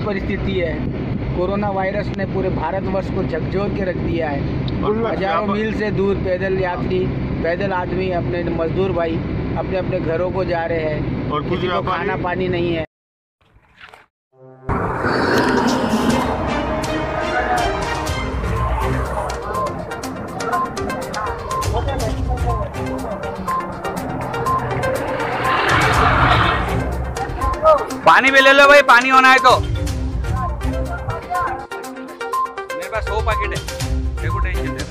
परिस्थिति है। Corona virus ने पूरे भारतवर्ष को झकझोर के रख दिया है। हजारों मील से दूर पैदल यात्री, पैदल आदमी, अपने मजदूर भाई अपने अपने घरों को जा रहे हैं और किसी को खाना पानी नहीं है। पानी भी ले लो भाई, पानी होना है तो। मेरे पास 100 पैकेट है, देखो टेंशन है।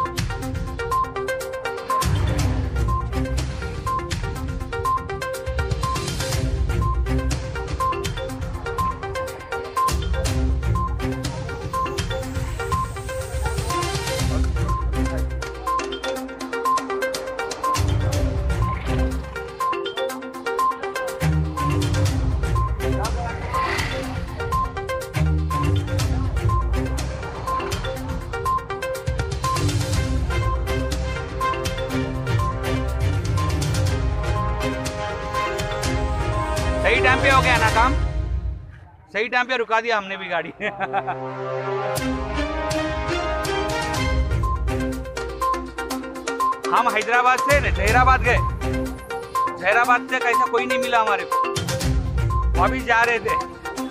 सही टाइम पे हो गया ना काम, सही टाइम पे रुका दिया हमने भी गाड़ी। हम हैदराबाद से जहीराबाद गए, जहीराबाद से कैसा कोई नहीं मिला हमारे को, अभी जा रहे थे।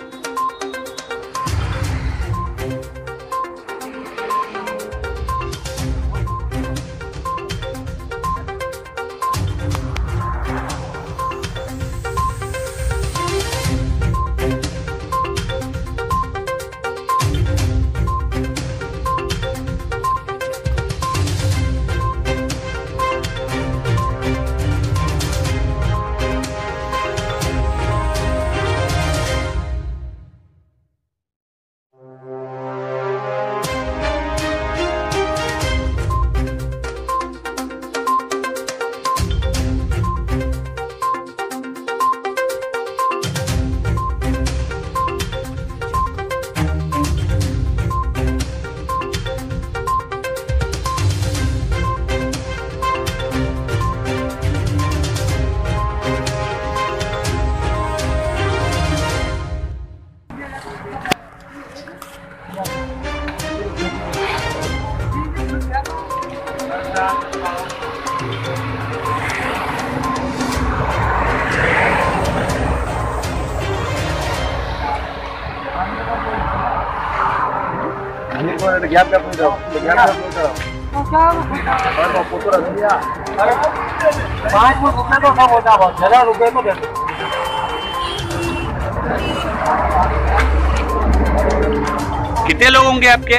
कितने लोग होंगे आपके?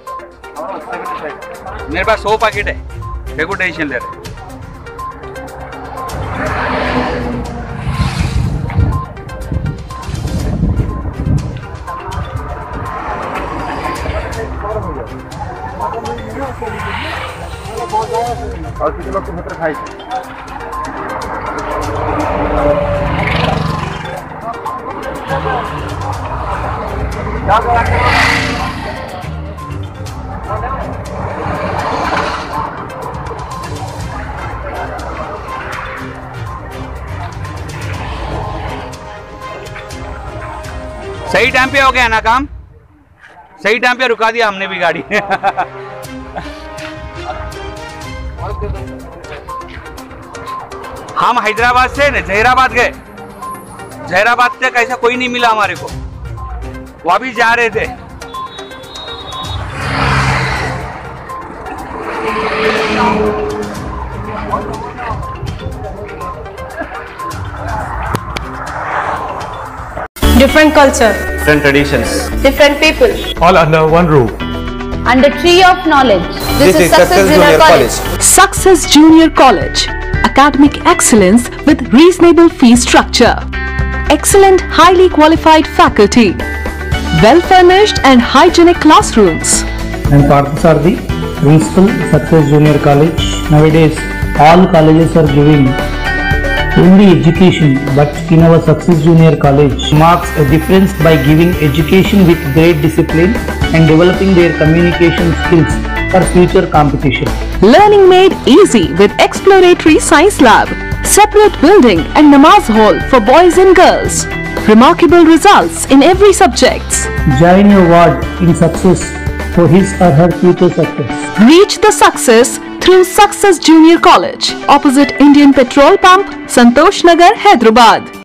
मेरे पास 100 पैकेट है, देखो टेंशन ले रहे। और कितने लोग तो मित्र खाई सही टाइम पे हो गया ना काम, सही टाइम पे रुका दिया हमने भी गाड़ी। हम हैदराबाद से जहीराबाद गए, जहीराबाद से कैसा कोई नहीं मिला हमारे को, वो अभी जा रहे थे। Different culture, different traditions, different people, all under one roof. under tree of knowledge. This is Success Junior College. Success Junior College. Academic excellence with reasonable fee structure. Excellent, highly qualified faculty. Well-furnished and hygienic classrooms. I am Parthasarthi, Principal, Success Junior College. Nowadays, all colleges are giving only education, but in our Success Junior College marks a difference by giving education with great discipline and developing their communication skills for future competition. Learning made easy with exploratory science lab, separate building and namaz hall for boys and girls. remarkable results in every subject. Join your ward in success for his or her future success. Reach the success through Success Junior College, opposite Indian Petrol Pump, Santosh Nagar, Hyderabad.